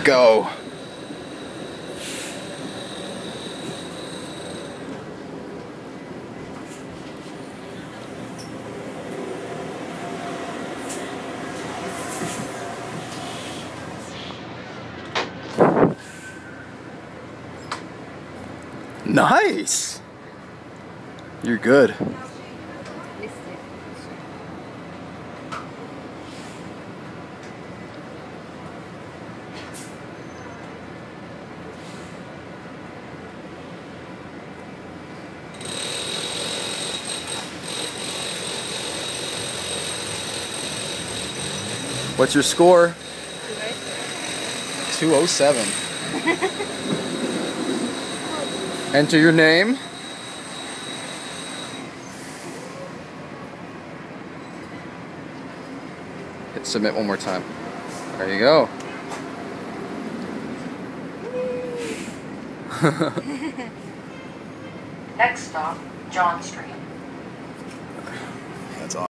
Go. Nice. You're good. What's your score? 207. Enter your name. Hit submit one more time. There you go. Next stop, John Street.